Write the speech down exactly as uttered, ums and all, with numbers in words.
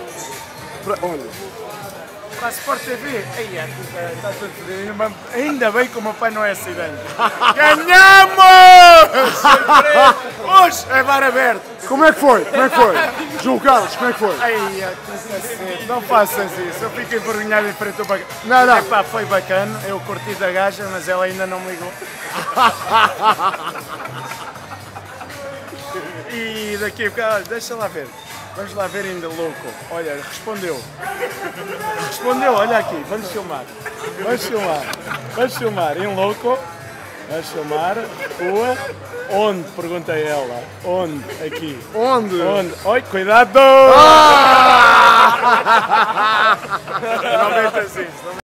Para onde? Para a Sport T V. Aí, está tudo fodido. Ainda bem que o meu pai não é acidente. Ganhamos! Hoje é bar aberto. Como é que foi? Como é que foi? João Carlos, como é que foi? Ai, não faças isso, eu fico envergonhado em frente ao bacana. Não, não. Epá, foi bacana, eu curti da gaja, mas ela ainda não me ligou. E daqui a bocado, olha, deixa lá ver. Vamos lá ver ainda louco. Olha, respondeu. Respondeu, olha aqui, vamos filmar. Vamos filmar. Vamos filmar em louco. Vamos filmar. Rua. Onde? Perguntei ela. Onde? Aqui. Onde? Onde? Oi, cuidado! Ah! Não metas isso.